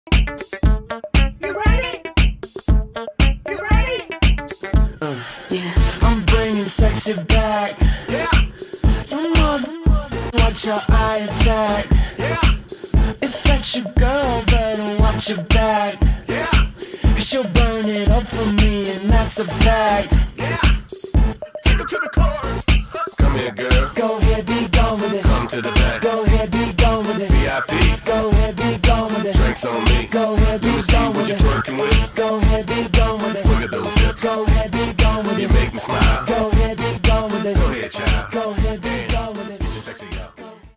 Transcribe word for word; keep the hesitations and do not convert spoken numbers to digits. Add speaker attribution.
Speaker 1: You ready? You ready?
Speaker 2: Uh, yeah. I'm bringing sexy back.
Speaker 1: Yeah.
Speaker 2: You mother, watch your eye attack.
Speaker 1: Yeah.
Speaker 2: If that's your girl, better watch your back.
Speaker 1: Yeah.
Speaker 2: Cause she'll burn it up for me, and that's a fact.
Speaker 1: Yeah. Take her to the chorus.
Speaker 3: Come here, girl.
Speaker 2: Go ahead, be gone with it.
Speaker 3: Come to the back.
Speaker 2: Go ahead, be gone with it.
Speaker 3: V I P.
Speaker 2: Go ahead, be gone with it.
Speaker 3: Drinks on me.
Speaker 2: Go ahead, be gone